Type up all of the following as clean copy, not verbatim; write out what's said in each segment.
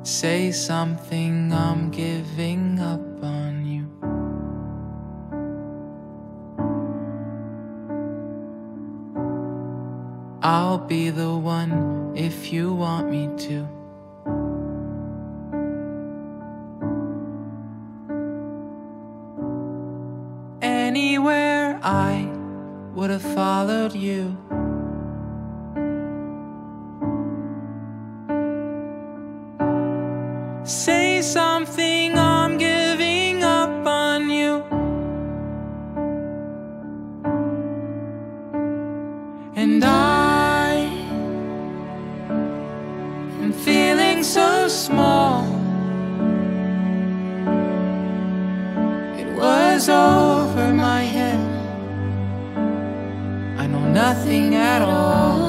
Say something, I'm giving up on you. I'll be the one if you want me to. Anywhere I would have followed you. Say something, I'm giving up on you. And I am feeling so small. It was over my head. I know nothing at all.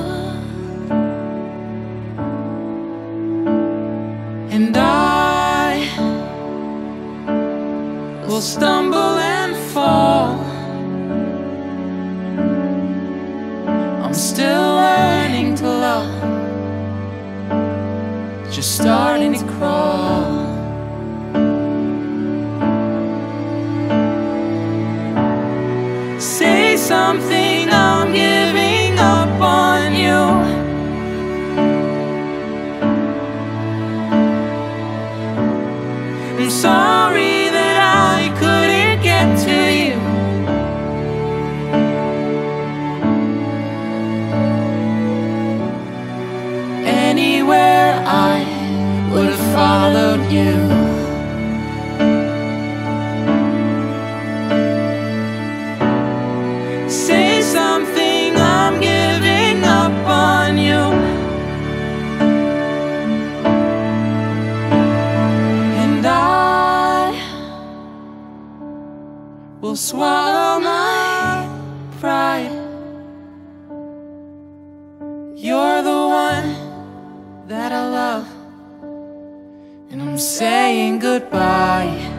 And I will stumble and fall. I'm still learning to love, just starting to crawl. Say something, I'm giving up on you. I'm sorry that I couldn't get to you. Anywhere I would have followed you. Say something, I'm giving up on you. And I will swallow my pride. You're the one that I love, and I'm saying goodbye.